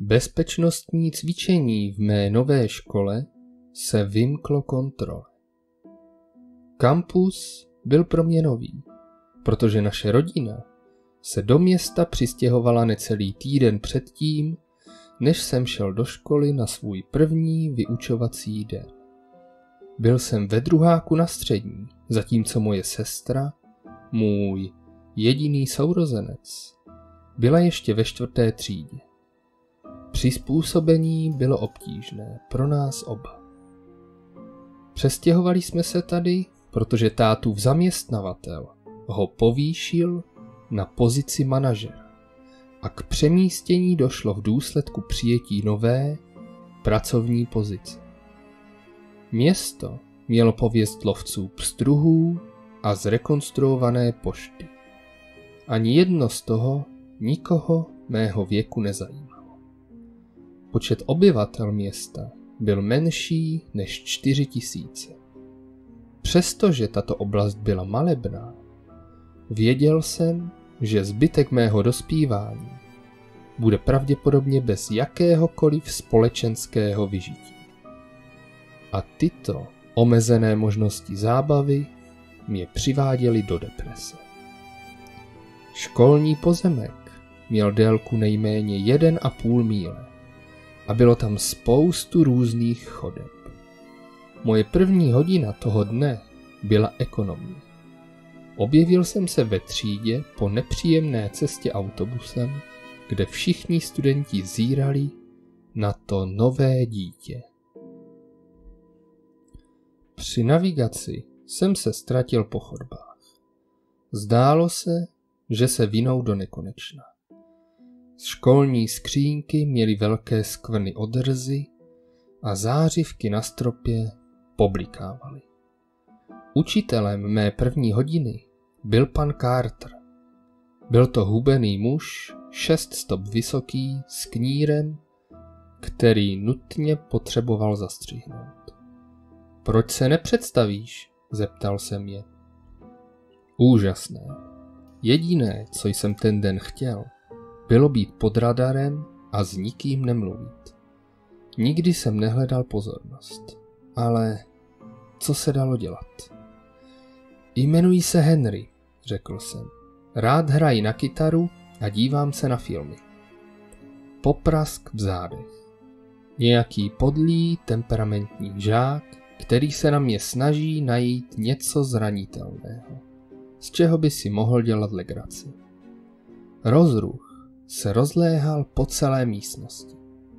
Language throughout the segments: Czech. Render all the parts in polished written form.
Bezpečnostní cvičení v mé nové škole se vymklo kontrole. Kampus byl pro mě nový, protože naše rodina se do města přistěhovala necelý týden předtím, než jsem šel do školy na svůj první vyučovací den. Byl jsem ve druháku na střední, zatímco moje sestra, můj jediný sourozenec, byla ještě ve 4. třídě. Přizpůsobení bylo obtížné pro nás oba. Přestěhovali jsme se tady, protože tátův zaměstnavatel ho povýšil na pozici manažera a k přemístění došlo v důsledku přijetí nové pracovní pozice. Město mělo pověst lovců pstruhů a zrekonstruované pošty. Ani jedno z toho nikoho mého věku nezajímalo. Počet obyvatel města byl menší než 4 000. Přestože tato oblast byla malebná, věděl jsem, že zbytek mého dospívání bude pravděpodobně bez jakéhokoliv společenského vyžití. A tyto omezené možnosti zábavy mě přiváděly do deprese. Školní pozemek měl délku nejméně 1,5 míle a bylo tam spoustu různých chodeb. Moje první hodina toho dne byla ekonomie. Objevil jsem se ve třídě po nepříjemné cestě autobusem, kde všichni studenti zírali na to nové dítě. Při navigaci jsem se ztratil po chodbách. Zdálo se, že se vinou do nekonečna. Školní skřínky měly velké skvrny od rzy a zářivky na stropě poblikávaly. Učitelem mé první hodiny byl pan Carter. Byl to hubený muž, 6 stop vysoký, s knírem, který nutně potřeboval zastřihnout. Proč se nepředstavíš? Zeptal jsem je. Úžasné. Jediné, co jsem ten den chtěl, bylo být pod radarem a s nikým nemluvit. Nikdy jsem nehledal pozornost, ale co se dalo dělat? Jmenuji se Henry, řekl jsem. Rád hraji na kytaru a dívám se na filmy. Poprask v zádech. Nějaký podlý, temperamentní žák, který se na mě snaží najít něco zranitelného, z čeho by si mohl dělat legraci. Rozruch se rozléhal po celé místnosti.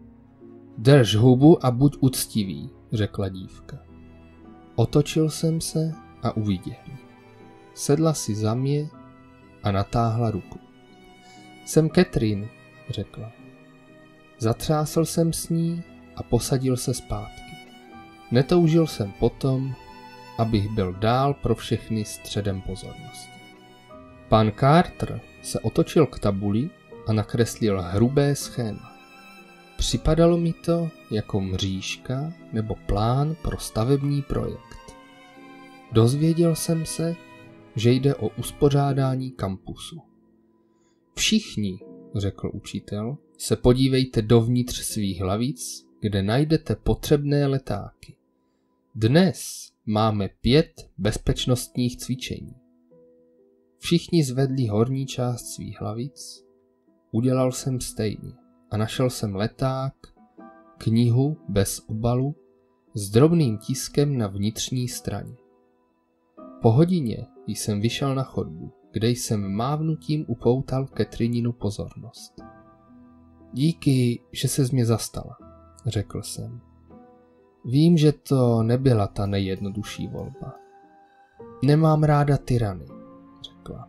Drž hubu a buď uctivý, řekla dívka. Otočil jsem se a uviděl. Sedla si za mě a natáhla ruku. Jsem Catherine, řekla. Zatřásl jsem s ní a posadil se zpátky. Netoužil jsem potom, abych byl dál pro všechny středem pozornosti. Pan Carter se otočil k tabuli a nakreslil hrubé schéma. Připadalo mi to jako mřížka nebo plán pro stavební projekt. Dozvěděl jsem se, že jde o uspořádání kampusu. Všichni, řekl učitel, se podívejte dovnitř svých hlavic, kde najdete potřebné letáky. Dnes máme 5 bezpečnostních cvičení. Všichni zvedli horní část svých hlavic, udělal jsem stejně a našel jsem leták, knihu bez obalu s drobným tiskem na vnitřní straně. Po hodině jsem vyšel na chodbu, kde jsem mávnutím upoutal Catherininu pozornost. Díky, že ses mě zastala, řekl jsem. Vím, že to nebyla ta nejjednodušší volba. Nemám ráda tyrany, řekla.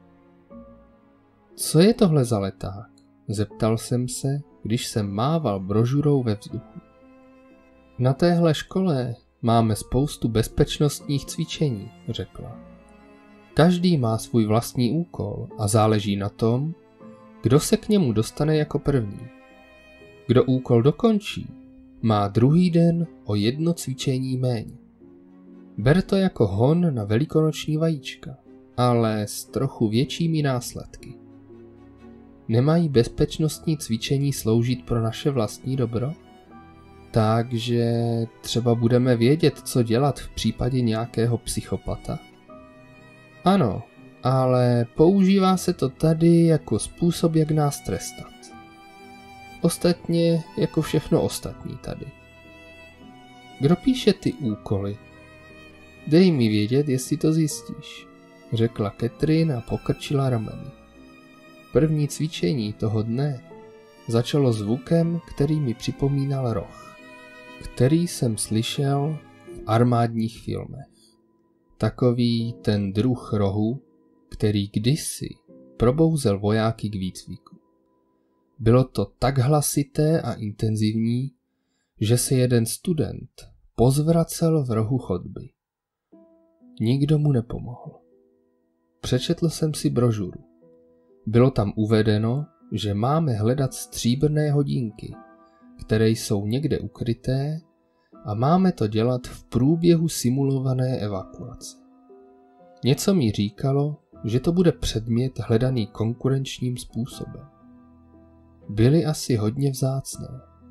Co je tohle za leták? Zeptal jsem se, když jsem mával brožurou ve vzduchu. Na téhle škole máme spoustu bezpečnostních cvičení, řekla. Každý má svůj vlastní úkol a záleží na tom, kdo se k němu dostane jako první. Kdo úkol dokončí, má druhý den o 1 cvičení méně. Ber to jako hon na velikonoční vajíčka, ale s trochu většími následky. Nemají bezpečnostní cvičení sloužit pro naše vlastní dobro? Takže třeba budeme vědět, co dělat v případě nějakého psychopata? Ano, ale používá se to tady jako způsob, jak nás trestat. Ostatně jako všechno ostatní tady. Kdo píše ty úkoly? Dej mi vědět, jestli to zjistíš, řekla Catherine a pokrčila rameny. První cvičení toho dne začalo zvukem, který mi připomínal roh, který jsem slyšel v armádních filmech. Takový ten druh rohu, který kdysi probouzel vojáky k výcviku. Bylo to tak hlasité a intenzivní, že se jeden student pozvracel v rohu chodby. Nikdo mu nepomohl. Přečetl jsem si brožuru. Bylo tam uvedeno, že máme hledat stříbrné hodinky, které jsou někde ukryté, a máme to dělat v průběhu simulované evakuace. Něco mi říkalo, že to bude předmět hledaný konkurenčním způsobem. Byly asi hodně vzácné.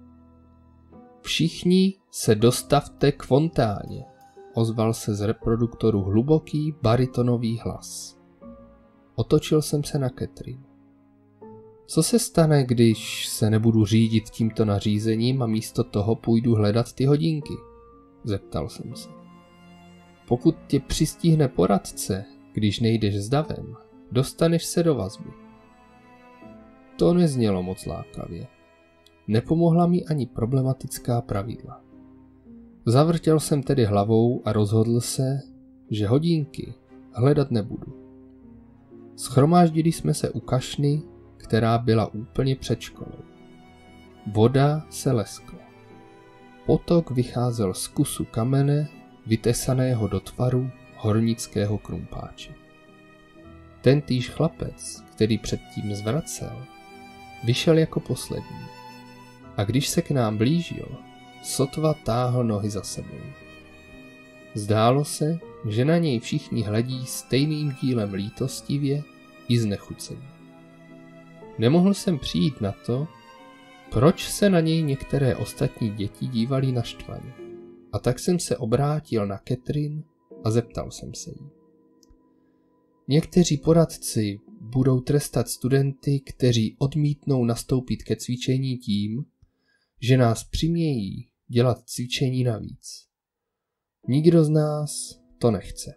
Všichni se dostavte k fontáně, ozval se z reproduktoru hluboký baritonový hlas. Otočil jsem se na Catherine. Co se stane, když se nebudu řídit tímto nařízením a místo toho půjdu hledat ty hodinky? Zeptal jsem se. Pokud tě přistihne poradce, když nejdeš s davem, dostaneš se do vazby. To neznělo moc lákavě. Nepomohla mi ani problematická pravidla. Zavrtěl jsem tedy hlavou a rozhodl se, že hodinky hledat nebudu. Shromáždili jsme se u kašny, která byla úplně před školou. Voda se leskla. Potok vycházel z kusu kamene, vytesaného do tvaru hornického krumpáče. Tentýž chlapec, který předtím zvracel, vyšel jako poslední. A když se k nám blížil, sotva táhl nohy za sebou. Zdálo se, že na něj všichni hledí stejným dílem lítostivě i znechucení. Nemohl jsem přijít na to, proč se na něj některé ostatní děti dívali naštvaně. A tak jsem se obrátil na Catherine a zeptal jsem se jí. Někteří poradci budou trestat studenty, kteří odmítnou nastoupit ke cvičení tím, že nás přimějí dělat cvičení navíc. Nikdo z nás to nechce.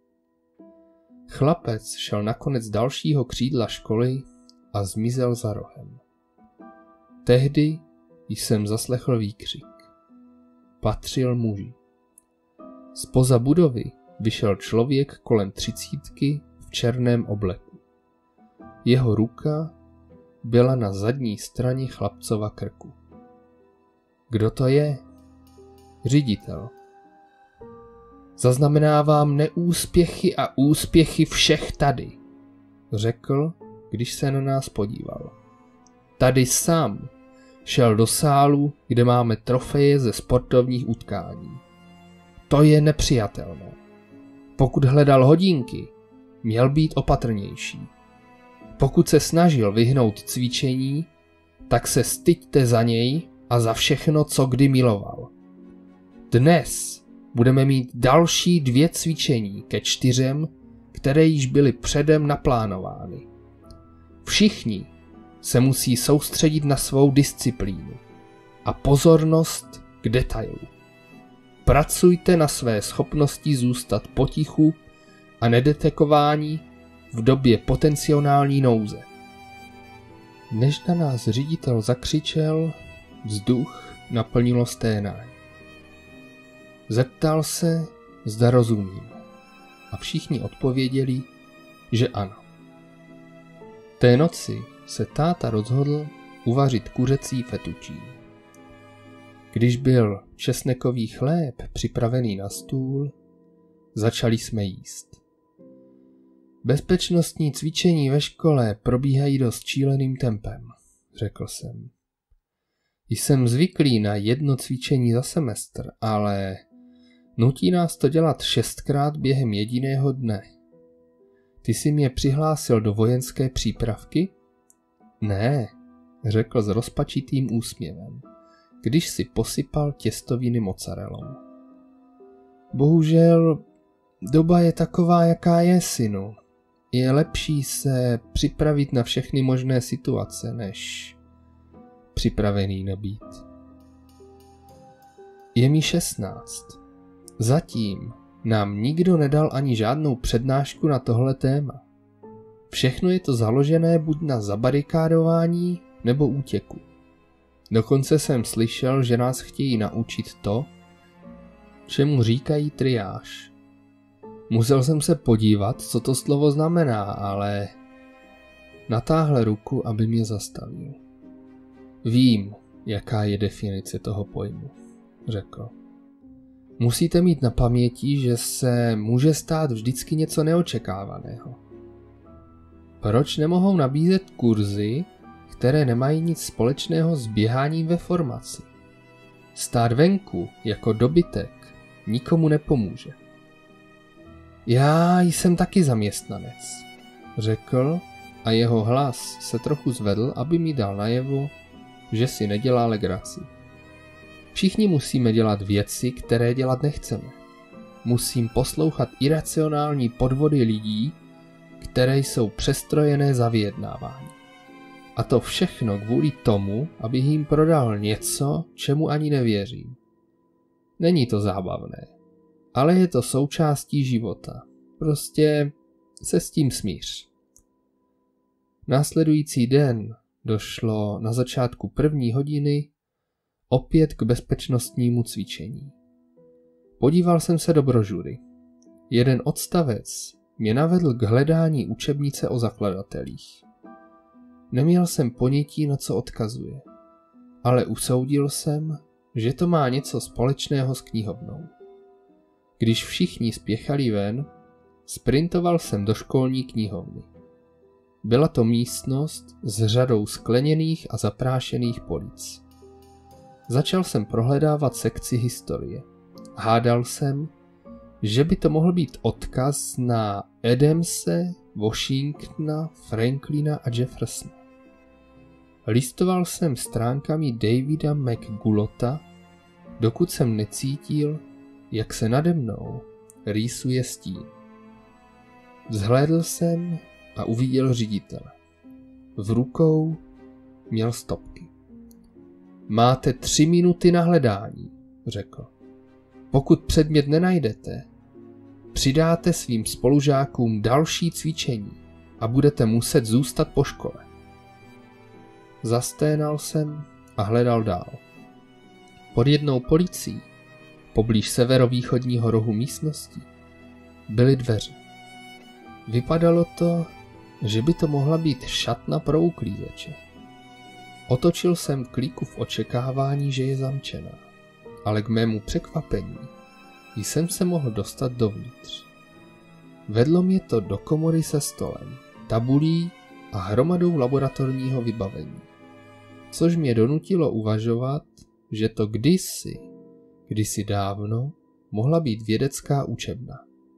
Chlapec šel na konec dalšího křídla školy a zmizel za rohem. Tehdy jsem zaslechl výkřik. Patřil muži. Zpoza budovy vyšel člověk kolem 30 v černém obleku. Jeho ruka byla na zadní straně chlapcova krku. Kdo to je? Ředitel. Zaznamenávám neúspěchy a úspěchy všech tady, řekl, když se na nás podíval. Tady sám šel do sálu, kde máme trofeje ze sportovních utkání. To je nepřijatelné. Pokud hledal hodinky, měl být opatrnější. Pokud se snažil vyhnout cvičení, tak se styďte za něj a za všechno, co kdy miloval. Dnes budeme mít další 2 cvičení ke 4, které již byly předem naplánovány. Všichni se musí soustředit na svou disciplínu a pozornost k detailu. Pracujte na své schopnosti zůstat potichu a nedetekování v době potenciální nouze. Než na nás ředitel zakřičel, vzduch naplnilo sténání. Zeptal se, zda rozumím, a všichni odpověděli, že ano. Té noci se táta rozhodl uvařit kuřecí fetučín. Když byl česnekový chléb připravený na stůl, začali jsme jíst. Bezpečnostní cvičení ve škole probíhají dost šíleným tempem, řekl jsem. Jsem zvyklý na 1 cvičení za semestr, ale nutí nás to dělat 6krát během jediného dne. Ty jsi mě přihlásil do vojenské přípravky? Ne, řekl s rozpačitým úsměvem, když si posypal těstoviny mozzarellou. Bohužel, doba je taková, jaká je, synu. Je lepší se připravit na všechny možné situace, než připravený nebýt. Je mi 16. Zatím nám nikdo nedal ani žádnou přednášku na tohle téma. Všechno je to založené buď na zabarikádování nebo útěku. Dokonce jsem slyšel, že nás chtějí naučit to, čemu říkají triáž. Musel jsem se podívat, co to slovo znamená, ale natáhl ruku, aby mě zastavil. Vím, jaká je definice toho pojmu, řekl. Musíte mít na paměti, že se může stát vždycky něco neočekávaného. Proč nemohou nabízet kurzy, které nemají nic společného s běháním ve formaci? Stát venku jako dobytek nikomu nepomůže. Já jsem taky zaměstnanec, řekl a jeho hlas se trochu zvedl, aby mi dal najevo, že si nedělá legraci. Všichni musíme dělat věci, které dělat nechceme. Musím poslouchat iracionální podvody lidí, které jsou přestrojené za vyjednávání. A to všechno kvůli tomu, abych jim prodal něco, čemu ani nevěřím. Není to zábavné, ale je to součástí života. Prostě se s tím smíř. Následující den došlo na začátku 1. hodiny opět k bezpečnostnímu cvičení. Podíval jsem se do brožury. Jeden odstavec mě navedl k hledání učebnice o zakladatelích. Neměl jsem ponětí, na co odkazuje, ale usoudil jsem, že to má něco společného s knihovnou. Když všichni spěchali ven, sprintoval jsem do školní knihovny. Byla to místnost s řadou skleněných a zaprášených polic. Začal jsem prohledávat sekci historie. Hádal jsem, že by to mohl být odkaz na Adamse, Washingtona, Franklina a Jeffersona. Listoval jsem stránkami Davida McGullota, dokud jsem necítil, jak se nade mnou rýsuje stín. Vzhlédl jsem a uviděl ředitele. V rukou měl stopky. Máte 3 minuty na hledání, řekl. Pokud předmět nenajdete, přidáte svým spolužákům další cvičení a budete muset zůstat po škole. Zasténal jsem a hledal dál. Pod jednou policií, poblíž severovýchodního rohu místnosti, byly dveře. Vypadalo to, že by to mohla být šatna pro uklízeče. Otočil jsem klíku v očekávání, že je zamčená, ale k mému překvapení jsem se mohl dostat dovnitř. Vedlo mě to do komory se stolem, tabulí a hromadou laboratorního vybavení, což mě donutilo uvažovat, že to kdysi dávno mohla být vědecká učebna.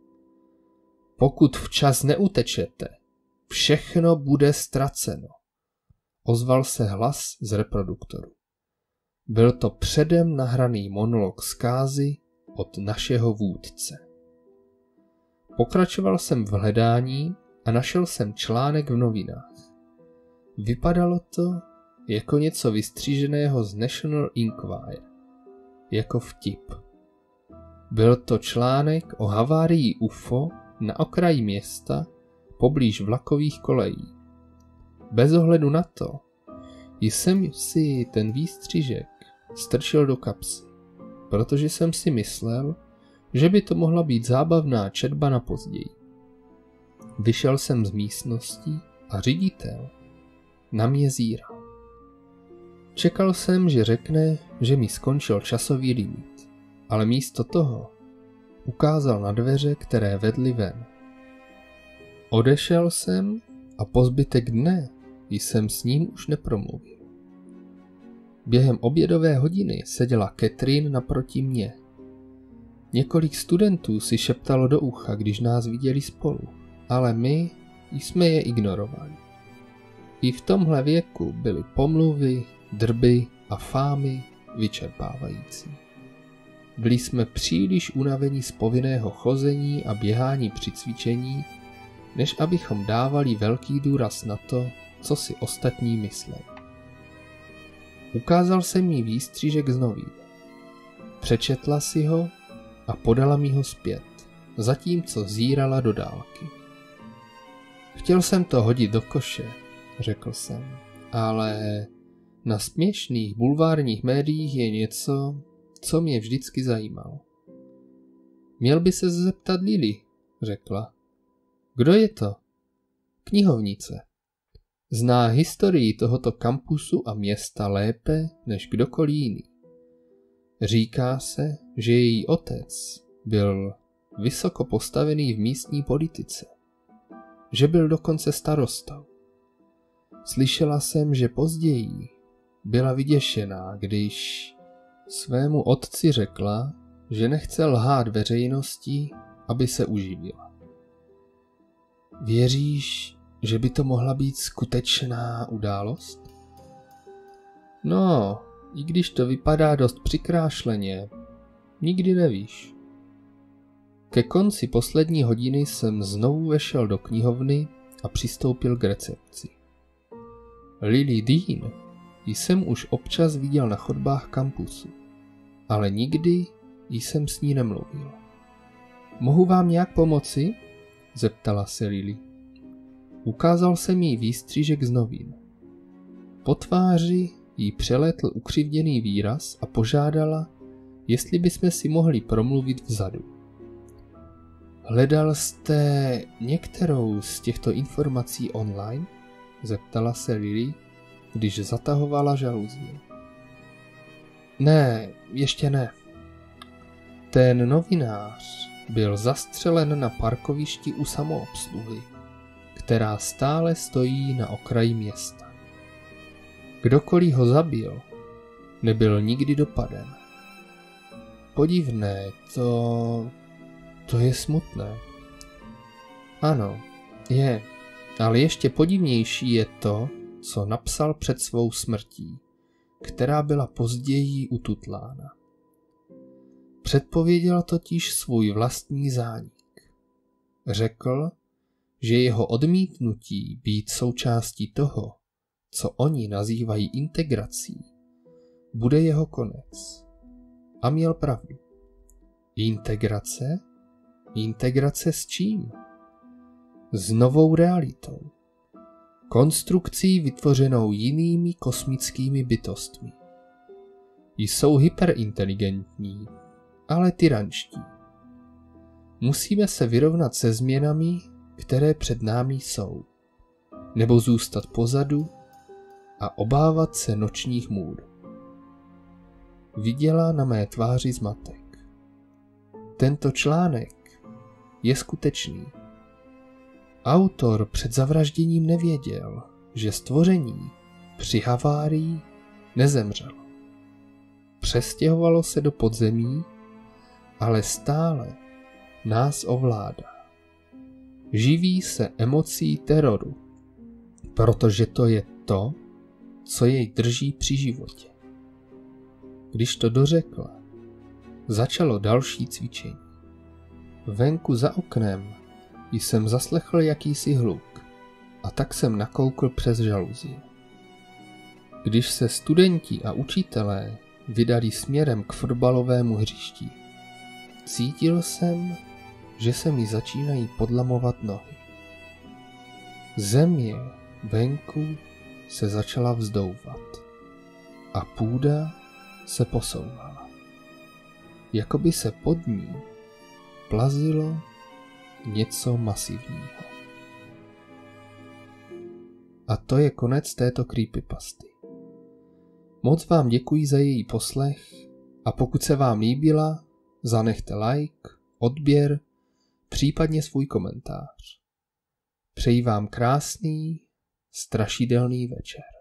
Pokud včas neutečete, všechno bude ztraceno, ozval se hlas z reproduktoru. Byl to předem nahraný monolog zkázy od našeho vůdce. Pokračoval jsem v hledání a našel jsem článek v novinách. Vypadalo to jako něco vystříženého z National Enquirer, jako vtip. Byl to článek o havárii UFO na okraji města poblíž vlakových kolejí. Bez ohledu na to jsem si ten výstřižek strčil do kapsy, protože jsem si myslel, že by to mohla být zábavná četba na později. Vyšel jsem z místnosti a ředitel na mě zíral. Čekal jsem, že řekne, že mi skončil časový limit, ale místo toho ukázal na dveře, které vedly ven. Odešel jsem a po zbytek dne jsem s ním už nepromluvil. Během obědové hodiny seděla Catherine naproti mně. Několik studentů si šeptalo do ucha, když nás viděli spolu, ale my jsme je ignorovali. I v tomhle věku byly pomluvy, drby a fámy vyčerpávající. Byli jsme příliš unavení z povinného chození a běhání při cvičení, než abychom dávali velký důraz na to, co si ostatní mysleli. Ukázal jsem jí výstřížek z novin. Přečetla si ho a podala mi ho zpět, zatímco zírala do dálky. Chtěl jsem to hodit do koše, řekl jsem, ale na směšných bulvárních médiích je něco, co mě vždycky zajímalo. Měl by se zeptat Lily, řekla. Kdo je to? Knihovnice. Zná historii tohoto kampusu a města lépe než kdokoliv jiný. Říká se, že její otec byl vysoko postavený v místní politice, že byl dokonce starostou. Slyšela jsem, že později byla vyděšená, když svému otci řekla, že nechce lhát veřejnosti, aby se uživila. Věříš, že by to mohla být skutečná událost? No, i když to vypadá dost přikrášleně, nikdy nevíš. Ke konci poslední hodiny jsem znovu vešel do knihovny a přistoupil k recepci. Lily Dean jsem už občas viděl na chodbách kampusu, ale nikdy jsem s ní nemluvil. Mohu vám nějak pomoci? Zeptala se Lily. Ukázal jsem jí výstřížek z novin. Po tváři jí přelétl ukřivděný výraz a požádala, jestli bychom si mohli promluvit vzadu. Hledal jste některou z těchto informací online? Zeptala se Lily, když zatahovala žaluzie. Ne, ještě ne. Ten novinář byl zastřelen na parkovišti u samoobsluhy, která stále stojí na okraji města. Kdokoliv ho zabil, nebyl nikdy dopaden. Podivné, to je smutné. Ano, je, ale ještě podivnější je to, co napsal před svou smrtí, která byla později ututlána. Předpověděl totiž svůj vlastní zánik. Řekl, že jeho odmítnutí být součástí toho, co oni nazývají integrací, bude jeho konec. A měl pravdu. Integrace? Integrace s čím? S novou realitou. Konstrukcí vytvořenou jinými kosmickými bytostmi. Jsou hyperinteligentní, ale tyranští. Musíme se vyrovnat se změnami, které před námi jsou, nebo zůstat pozadu a obávat se nočních můr. Viděla na mé tváři zmatek. Tento článek je skutečný. Autor před zavražděním nevěděl, že stvoření při havárii nezemřelo. Přestěhovalo se do podzemí, ale stále nás ovládá. Živí se emocí teroru, protože to je to, co jej drží při životě. Když to dořekla, začalo další cvičení. Venku za oknem jsem zaslechl jakýsi hluk a tak jsem nakoukl přes žaluzie. Když se studenti a učitelé vydali směrem k fotbalovému hřišti, cítil jsem, že se mi začínají podlamovat nohy. Země venku se začala vzdouvat a půda se posouvala. Jakoby se pod ní plazilo něco masivního. A to je konec této creepypasty. Moc vám děkuji za její poslech a pokud se vám líbila, zanechte like, odběr, případně svůj komentář. Přeji vám krásný, strašidelný večer.